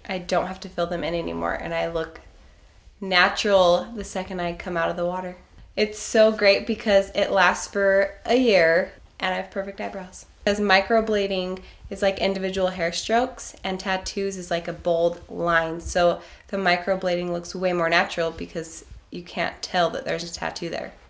I don't have to fill them in anymore, and I look natural the second I come out of the water. It's so great because it lasts for a year and I have perfect eyebrows. Because microblading is like individual hair strokes and tattoos is like a bold line. So the microblading looks way more natural because you can't tell that there's a tattoo there.